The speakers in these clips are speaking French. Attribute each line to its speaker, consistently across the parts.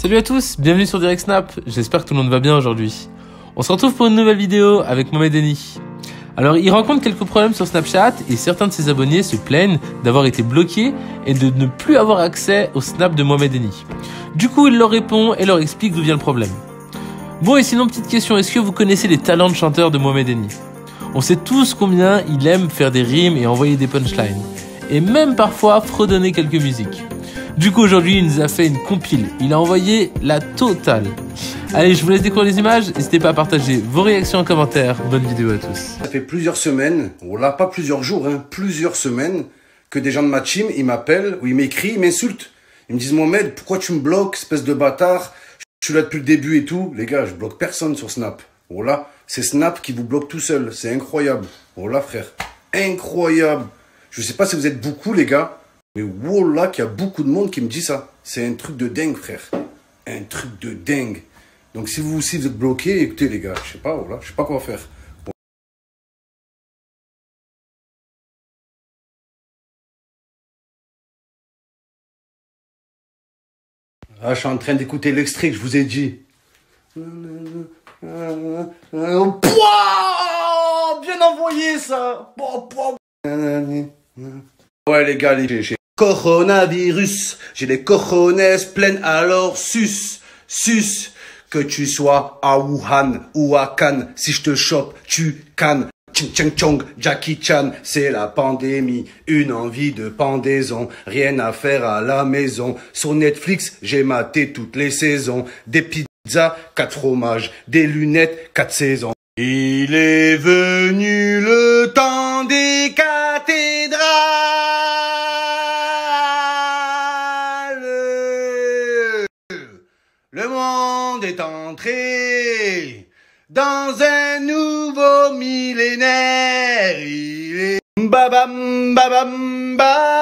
Speaker 1: Salut à tous, bienvenue sur Direct Snap, j'espère que tout le monde va bien aujourd'hui. On se retrouve pour une nouvelle vidéo avec Mohamed Eni. Alors il rencontre quelques problèmes sur Snapchat et certains de ses abonnés se plaignent d'avoir été bloqués et de ne plus avoir accès au Snap de Mohamed Eni. Du coup il leur répond et leur explique d'où vient le problème. Bon et sinon petite question, est-ce que vous connaissez les talents de chanteur de Mohamed Eni? On sait tous combien il aime faire des rimes et envoyer des punchlines. Et même parfois fredonner quelques musiques. Du coup aujourd'hui il nous a fait une compile, il a envoyé la totale. Allez je vous laisse découvrir les images, n'hésitez pas à partager vos réactions en commentaire, bonne vidéo à tous.
Speaker 2: Ça fait plusieurs semaines, voilà pas plusieurs jours, plusieurs semaines que des gens de ma team ils m'appellent ou ils m'écrivent, ils m'insultent. Ils me disent Mohamed pourquoi tu me bloques espèce de bâtard, je suis là depuis le début et tout. Les gars je bloque personne sur Snap, voilà c'est Snap qui vous bloque tout seul, c'est incroyable. Voilà frère, incroyable. Je sais pas si vous êtes beaucoup les gars. Mais voilà qu'il y a beaucoup de monde qui me dit ça. C'est un truc de dingue, frère. Un truc de dingue. Donc si vous aussi vous êtes bloqué, écoutez les gars, je sais pas, voilà, je sais pas quoi faire. Bon. Ah, je suis en train d'écouter l'extrait que je vous ai dit. Pouah, bien envoyé ça. Ouais les gars, j'ai coronavirus, j'ai les cojones pleines, alors sus, que tu sois à Wuhan ou à Cannes, si je te chope, tu cannes. Ching ching chong, Jackie Chan, c'est la pandémie, une envie de pendaison, rien à faire à la maison. Sur Netflix, j'ai maté toutes les saisons, des pizzas, 4 fromages, des lunettes, 4 saisons. Il est venu le temps des cathédrales. Le monde est entré dans un nouveau millénaire. Il est babam babam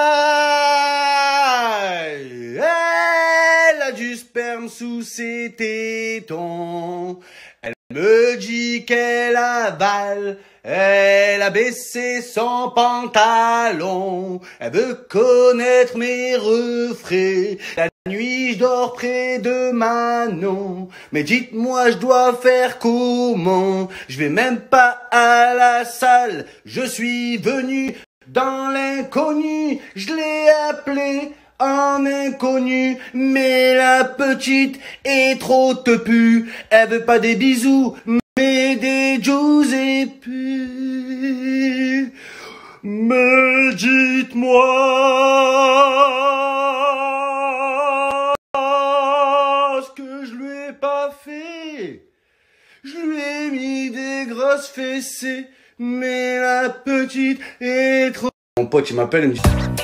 Speaker 2: bye. Elle a du sperme sous ses tétons. Elle me dit qu'elle avale. Elle a baissé son pantalon. Elle veut connaître mes refrains. La nuit, je dors près de Manon. Mais dites-moi, je dois faire comment? Je vais même pas à la salle. Je suis venu dans l'inconnu. Je l'ai appelé en inconnu. Mais la petite est trop tepue. Elle veut pas des bisous, mais des Giuseppe. Mais dites-moi ce que je lui ai pas fait. Je lui ai mis des grosses fessées, mais la petite est trop... Mon pote il m'appelle, il me dit